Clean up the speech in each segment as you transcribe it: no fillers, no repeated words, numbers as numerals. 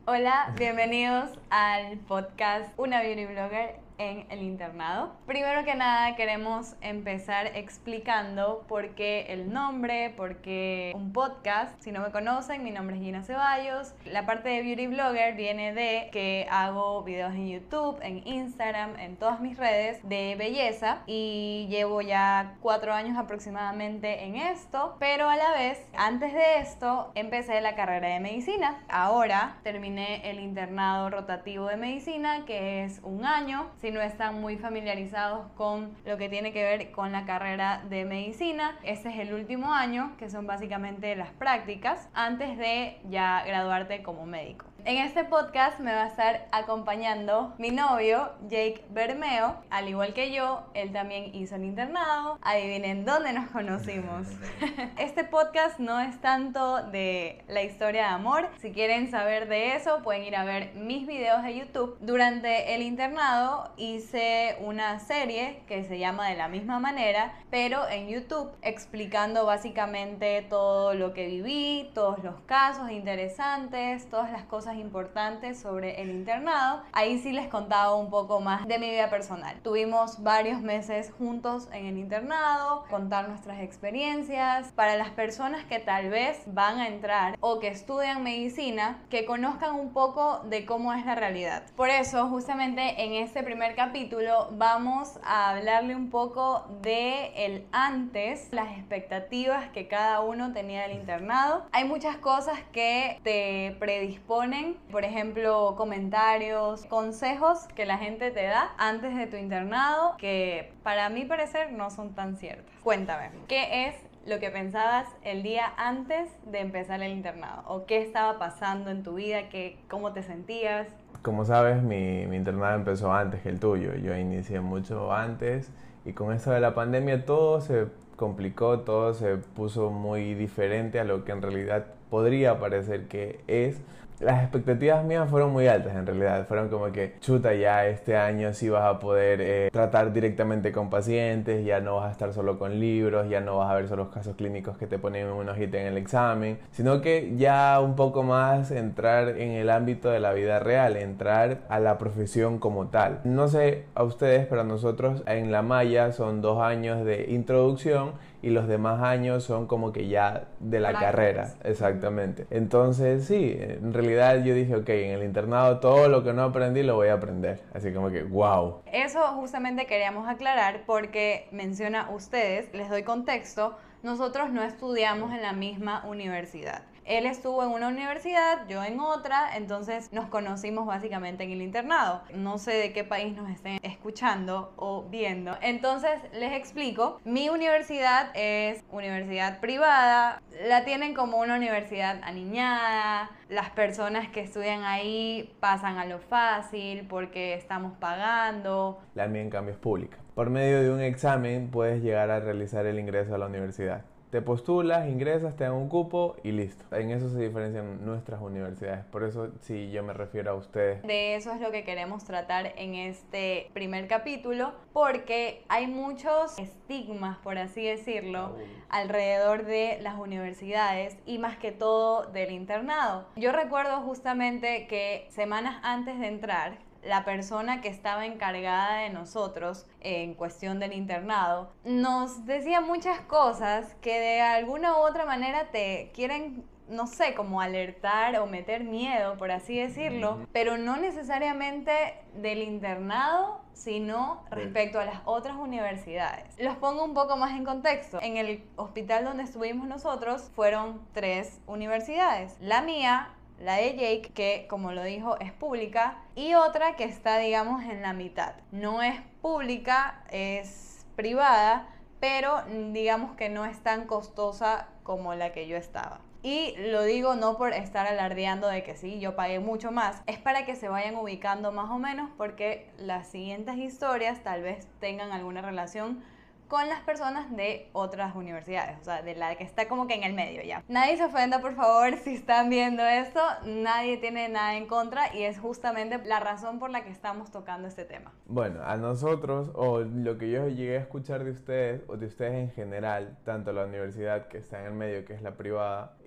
Hola, bienvenidos al podcast Una Beauty Blogger en el internado. Primero que nada queremos empezar explicando por qué el nombre, por qué un podcast. Si no me conocen, mi nombre es Gina Ceballos. La parte de Beauty Blogger viene de que hago videos en YouTube, en Instagram, en todas mis redes de belleza y llevo ya 4 años aproximadamente en esto, pero a la vez, antes de esto, empecé la carrera de medicina. Ahora terminé el internado rotativo de medicina, que es 1 año. Si no están muy familiarizados con lo que tiene que ver con la carrera de medicina, este es el último año, que son básicamente las prácticas, antes de ya graduarte como médico. En este podcast me va a estar acompañando mi novio, Jake Bermeo. Al igual que yo, él también hizo el internado. Adivinen dónde nos conocimos. Este podcast no es tanto de la historia de amor. Si quieren saber de eso, pueden ir a ver mis videos de YouTube. Durante el internado hice una serie que se llama De la misma manera, pero en YouTube, explicando básicamente todo lo que viví, todos los casos interesantes, todas las cosas importantes sobre el internado. Ahí sí les contaba un poco más de mi vida personal. Tuvimos varios meses juntos en el internado, contar nuestras experiencias. Para las personas que tal vez van a entrar o que estudian medicina, que conozcan un poco de cómo es la realidad. Por eso, justamente en este primer capítulo vamos a hablarle un poco de el antes, las expectativas que cada uno tenía del internado. Hay muchas cosas que te predisponen, por ejemplo, comentarios, consejos que la gente te da antes de tu internado, que para mi parecer no son tan ciertas. Cuéntame, ¿qué es lo que pensabas el día antes de empezar el internado? ¿O qué estaba pasando en tu vida? ¿Cómo te sentías? Como sabes, mi internado empezó antes que el tuyo. Yo inicié mucho antes y con esto de la pandemia todo se complicó, todo se puso muy diferente a lo que en realidad podría parecer que es. Las expectativas mías fueron muy altas en realidad, fueron como que chuta, ya este año sí vas a poder tratar directamente con pacientes, ya no vas a estar solo con libros, ya no vas a ver solo los casos clínicos que te ponen en una hojita en el examen, sino que ya un poco más entrar en el ámbito de la vida real, entrar a la profesión como tal. No sé a ustedes, pero nosotros en la malla son 2 años de introducción y los demás años son como que ya de la carrera, exactamente. Entonces sí, en realidad yo dije, ok, en el internado todo lo que no aprendí lo voy a aprender, así como que wow. Eso justamente queríamos aclarar porque menciona ustedes, les doy contexto, nosotros no estudiamos en la misma universidad. Él estuvo en una universidad, yo en otra, entonces nos conocimos básicamente en el internado. No sé de qué país nos estén escuchando o viendo. Entonces les explico, mi universidad es universidad privada, la tienen como una universidad aniñada, las personas que estudian ahí pasan a lo fácil porque estamos pagando. La mía en cambio es pública. Por medio de un examen puedes llegar a realizar el ingreso a la universidad. Te postulas, ingresas, te dan un cupo y listo. En eso se diferencian nuestras universidades. Por eso sí yo me refiero a ustedes. De eso es lo que queremos tratar en este primer capítulo, porque hay muchos estigmas, por así decirlo, alrededor de las universidades y más que todo del internado. Yo recuerdo justamente que semanas antes de entrar, la persona que estaba encargada de nosotros en cuestión del internado nos decía muchas cosas que de alguna u otra manera te quieren, no sé, como alertar o meter miedo, por así decirlo, pero no necesariamente del internado, sino respecto a las otras universidades. Los pongo un poco más en contexto. En el hospital donde estuvimos nosotros fueron 3 universidades. La mía, la de Jake, que como lo dijo es pública, y otra que está, digamos, en la mitad. No es pública, es privada, pero digamos que no es tan costosa como la que yo estaba. Y lo digo no por estar alardeando de que sí, yo pagué mucho más, es para que se vayan ubicando más o menos, porque las siguientes historias tal vez tengan alguna relación con las personas de otras universidades, o sea, de la que está como que en el medio ya. Nadie se ofenda, por favor, si están viendo esto, nadie tiene nada en contra y es justamente la razón por la que estamos tocando este tema. Bueno, a nosotros, o lo que yo llegué a escuchar de ustedes, o de ustedes en general, tanto la universidad que está en el medio, que es la privada,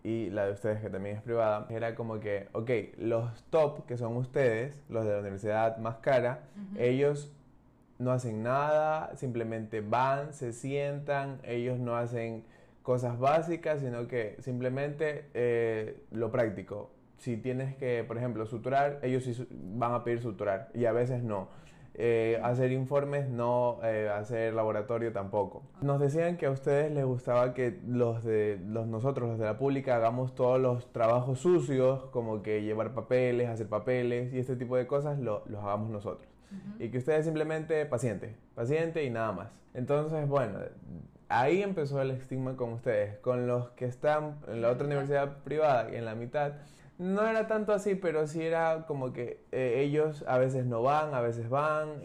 y la de ustedes que también es privada, era como que, ok, los top, que son ustedes, los de la universidad más cara, ellos no hacen nada, simplemente van, se sientan, ellos no hacen cosas básicas, sino que simplemente lo práctico. Si tienes que, por ejemplo, suturar, ellos sí van a pedir suturar y a veces no. Hacer informes no, hacer laboratorio tampoco. Nos decían que a ustedes les gustaba que nosotros, los de la pública, hagamos todos los trabajos sucios, como que llevar papeles, hacer papeles y este tipo de cosas los hagamos nosotros. Y que ustedes simplemente paciente y nada más. Entonces, bueno, ahí empezó el estigma con ustedes. Con los que están en la otra universidad privada y en la mitad, no era tanto así, pero sí era como que ellos a veces no van, a veces van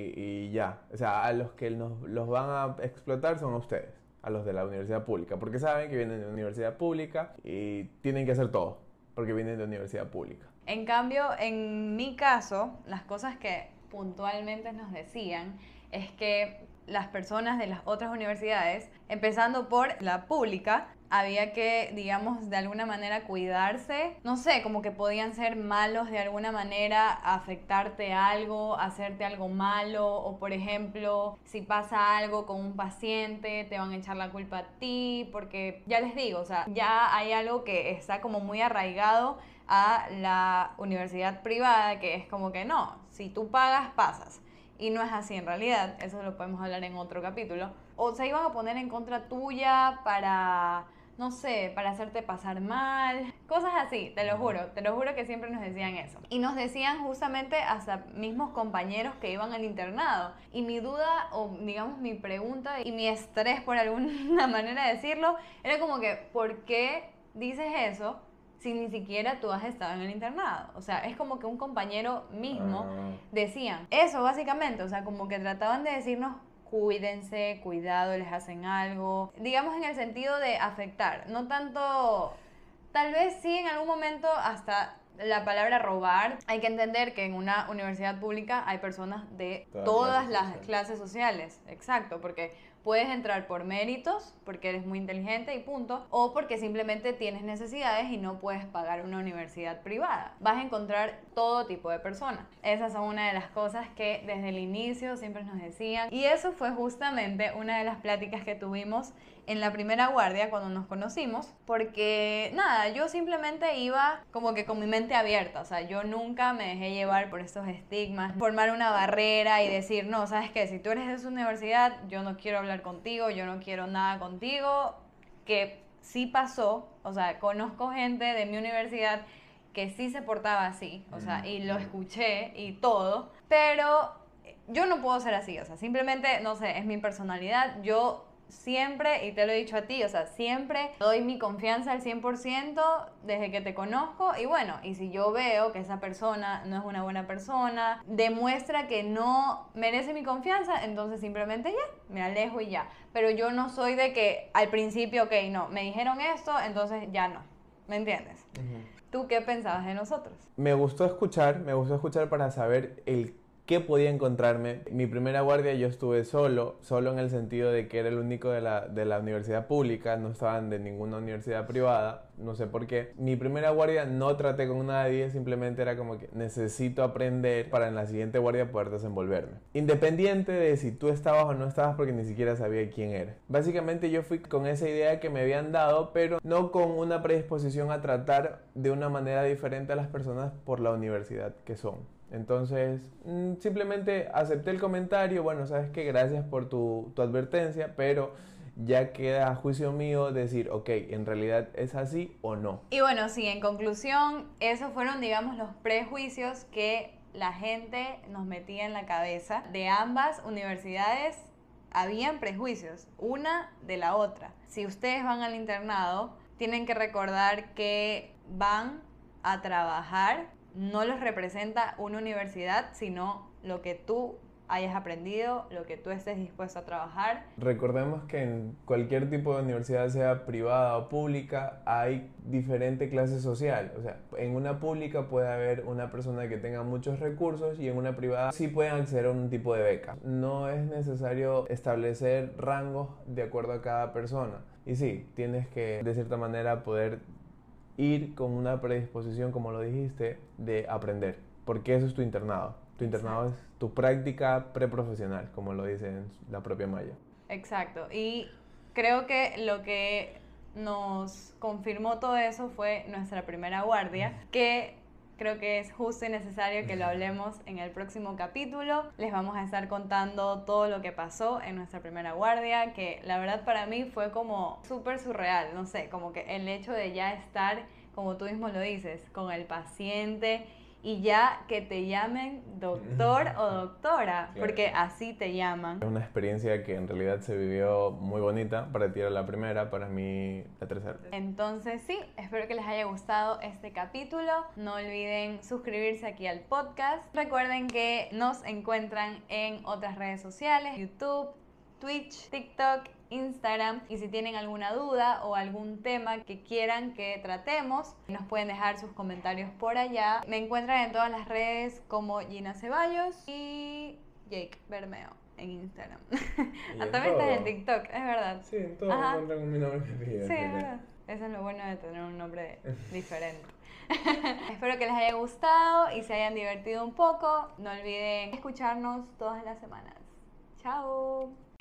y ya. O sea, a los que los van a explotar son a ustedes, a los de la universidad pública, porque saben que vienen de la universidad pública y tienen que hacer todo, porque vienen de la universidad pública. En cambio, en mi caso, las cosas que puntualmente nos decían es que las personas de las otras universidades, empezando por la pública, había que, digamos, de alguna manera cuidarse. No sé, como que podían ser malos de alguna manera, afectarte algo, hacerte algo malo, o por ejemplo, si pasa algo con un paciente, te van a echar la culpa a ti, porque ya les digo, o sea, ya hay algo que está como muy arraigado a la universidad privada, que es como que no, si tú pagas, pasas. Y no es así en realidad, eso lo podemos hablar en otro capítulo. O se iban a poner en contra tuya para, no sé, para hacerte pasar mal, cosas así, te lo juro que siempre nos decían eso. Y nos decían justamente hasta mismos compañeros que iban al internado. Y mi duda, o digamos mi pregunta y mi estrés por alguna manera de decirlo, era como que, ¿por qué dices eso si ni siquiera tú has estado en el internado? O sea, es como que un compañero mismo decían eso básicamente, o sea, como que trataban de decirnos cuídense, cuidado, les hacen algo, digamos en el sentido de afectar, no tanto, tal vez sí en algún momento hasta la palabra robar. Hay que entender que en una universidad pública hay personas de todas las clases sociales, exacto, porque puedes entrar por méritos, porque eres muy inteligente y punto, o porque simplemente tienes necesidades y no puedes pagar una universidad privada. Vas a encontrar todo tipo de personas. Esas son una de las cosas que desde el inicio siempre nos decían. Y eso fue justamente una de las pláticas que tuvimos en la primera guardia cuando nos conocimos, porque nada, yo simplemente iba como que con mi mente abierta, o sea, yo nunca me dejé llevar por estos estigmas, formar una barrera y decir, no, ¿sabes qué? Si tú eres de esa universidad, yo no quiero hablar contigo, yo no quiero nada contigo, que sí pasó, o sea, conozco gente de mi universidad que sí se portaba así, o sea, y lo escuché y todo, pero yo no puedo ser así, o sea, simplemente, no sé, es mi personalidad, yo siempre, y te lo he dicho a ti, o sea, siempre doy mi confianza al 100% desde que te conozco y bueno, y si yo veo que esa persona no es una buena persona, demuestra que no merece mi confianza, entonces simplemente ya, me alejo y ya. Pero yo no soy de que al principio, ok, no, me dijeron esto, entonces ya no, ¿me entiendes? ¿Tú qué pensabas de nosotros? Me gustó escuchar para saber el qué podía encontrarme. Mi primera guardia yo estuve solo en el sentido de que era el único de la universidad pública, no estaban de ninguna universidad privada, no sé por qué. Mi primera guardia no traté con nadie, simplemente era como que necesito aprender para en la siguiente guardia poder desenvolverme. Independiente de si tú estabas o no estabas porque ni siquiera sabía quién era. Básicamente yo fui con esa idea que me habían dado, pero no con una predisposición a tratar de una manera diferente a las personas por la universidad que son. Entonces, simplemente acepté el comentario, bueno, sabes que gracias por tu advertencia, pero ya queda a juicio mío decir, ok, en realidad es así o no. Y bueno, sí, en conclusión, esos fueron, digamos, los prejuicios que la gente nos metía en la cabeza. De ambas universidades habían prejuicios, una de la otra. Si ustedes van al internado, tienen que recordar que van a trabajar. No los representa una universidad, sino lo que tú hayas aprendido, lo que tú estés dispuesto a trabajar. Recordemos que en cualquier tipo de universidad, sea privada o pública, hay diferente clase social. O sea, en una pública puede haber una persona que tenga muchos recursos y en una privada sí pueden acceder a un tipo de beca. No es necesario establecer rangos de acuerdo a cada persona. Y sí, tienes que de cierta manera poder ir con una predisposición, como lo dijiste, de aprender, porque eso es tu internado. Tu internado es tu práctica preprofesional, como lo dice en la propia Maya. Exacto, y creo que lo que nos confirmó todo eso fue nuestra primera guardia, que creo que es justo y necesario que lo hablemos en el próximo capítulo. Les vamos a estar contando todo lo que pasó en nuestra primera guardia, que la verdad para mí fue como súper surreal, no sé, como que el hecho de ya estar, como tú mismo lo dices, con el paciente y ya que te llamen doctor o doctora, Claro. porque así te llaman. Es una experiencia que en realidad se vivió muy bonita. Para ti era la primera, para mí la tercera. Entonces sí, espero que les haya gustado este capítulo. No olviden suscribirse aquí al podcast. Recuerden que nos encuentran en otras redes sociales, YouTube, Twitch, TikTok, Instagram, y si tienen alguna duda o algún tema que quieran que tratemos, nos pueden dejar sus comentarios por allá. Me encuentran en todas las redes como Gina Ceballos y Jake Bermeo en Instagram. También estás en TikTok, es verdad. Sí, en todo Ajá. encuentran con mi nombre y apellido. Sí, es verdad. Eso es lo bueno de tener un nombre diferente. Espero que les haya gustado y se hayan divertido un poco. No olviden escucharnos todas las semanas. Chao.